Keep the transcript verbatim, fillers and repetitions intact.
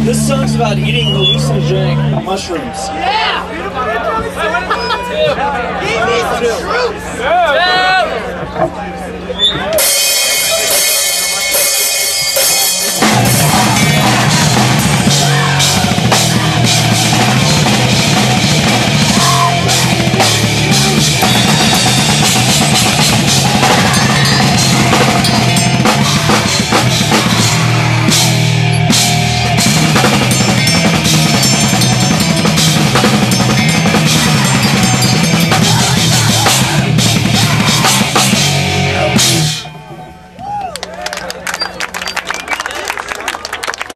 This song's about eating hallucinogenic mushrooms. Yeah! Give me some truth!